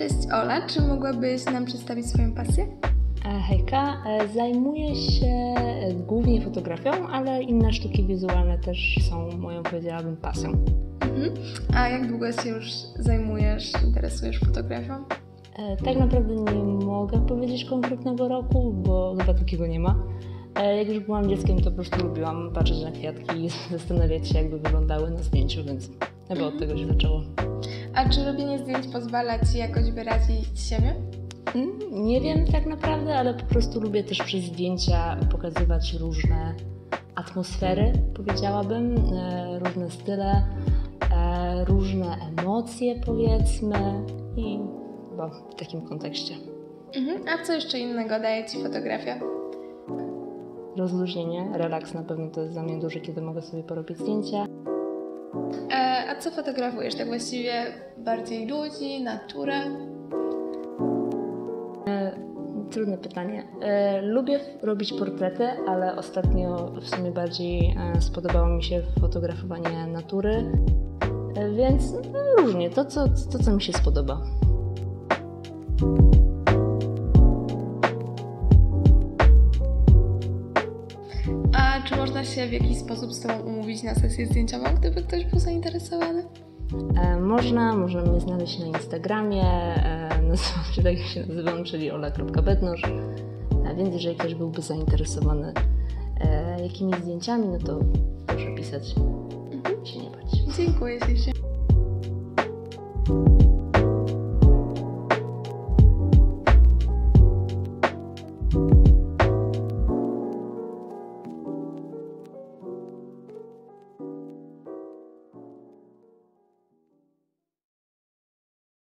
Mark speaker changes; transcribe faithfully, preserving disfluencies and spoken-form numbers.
Speaker 1: Cześć Ola, czy mogłabyś nam przedstawić swoją pasję?
Speaker 2: Hejka, zajmuję się głównie fotografią, ale inne sztuki wizualne też są moją, powiedziałabym, pasją.
Speaker 1: Mhm. A jak długo się już zajmujesz, interesujesz fotografią?
Speaker 2: Tak naprawdę nie mogę powiedzieć konkretnego roku, bo chyba takiego nie ma. Jak już byłam dzieckiem, to po prostu lubiłam patrzeć na kwiatki i zastanawiać się, jakby wyglądały na zdjęciu, więc chyba od tego się zaczęło.
Speaker 1: A czy robienie zdjęć pozwala Ci jakoś wyrazić siebie?
Speaker 2: Nie wiem tak naprawdę, ale po prostu lubię też przez zdjęcia pokazywać różne atmosfery, powiedziałabym, różne style, różne emocje, powiedzmy, i chyba w takim kontekście.
Speaker 1: Mhm. A co jeszcze innego daje Ci fotografia?
Speaker 2: Rozluźnienie, relaks na pewno to jest dla mnie duży, kiedy mogę sobie porobić zdjęcia.
Speaker 1: E, a co fotografujesz? Tak właściwie bardziej ludzi, naturę?
Speaker 2: E, trudne pytanie. E, lubię robić portrety, ale ostatnio w sumie bardziej e, spodobało mi się fotografowanie natury, e, więc no, różnie, to co, to co mi się spodoba.
Speaker 1: A czy można się w jakiś sposób z Tobą umówić na sesję zdjęciową, gdyby ktoś był zainteresowany?
Speaker 2: E, można, można mnie znaleźć na Instagramie, e, nazywam się tak jak się nazywam, czyli ola kropka bednosz, a więc jeżeli ktoś byłby zainteresowany e, jakimiś zdjęciami, no to proszę pisać, mhm. się nie bać.
Speaker 1: Dziękuję Ci.